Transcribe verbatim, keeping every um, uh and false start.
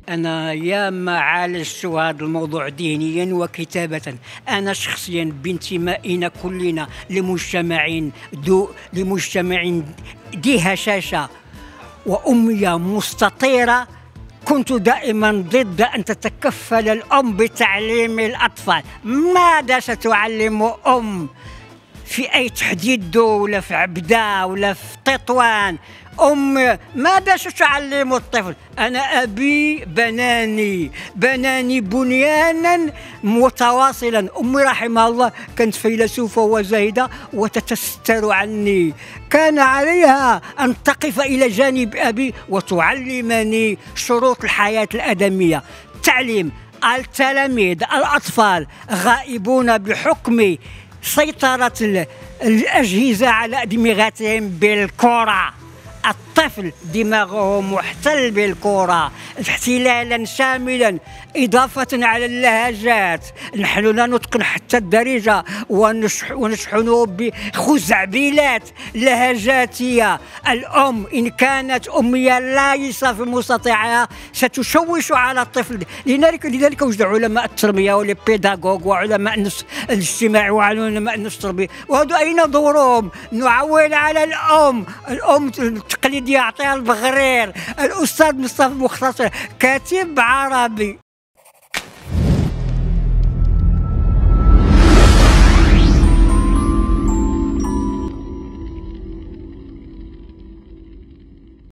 أنا ياما عالجت هذا الموضوع ذهنيا وكتابة. أنا شخصيا بانتمائنا كلنا لمجتمع ذو لمجتمع ذي هشاشة وأمية مستطيرة، كنت دائما ضد أن تتكفل الأم بتعليم الأطفال. ماذا ستعلم أم في أي تحديد دولة في عبدة ولا في تطوان؟ أم ماذا ستعلم الطفل؟ أنا أبي بناني بناني بنيانا متواصلا. أمي رحمها الله كانت فيلسوفة وزاهدة وتتستر عني، كان عليها أن تقف إلى جانب أبي وتعلمني شروط الحياة الآدمية. التعليم، التلاميذ الأطفال غائبون بحكم سيطرة الأجهزة على أدمغتهم بالكرة. الطفل دماغه محتل بالكرة احتلالا شاملا، إضافة على اللهجات. نحن لا نتقن حتى الدارجة ونشحنه بخزعبلات لهجاتية. الأم إن كانت أمية لايصة في مستطيعها ستشوش على الطفل. لذلك لذلك وجد علماء التربية والبيداغوج وعلماء النفس الاجتماعي وعلماء النفس التربية، وهذا أين دورهم؟ نعول على الأم. الأم التقليدية يعطيها البغرير. الأستاذ مصطفى مختصر كاتب عربي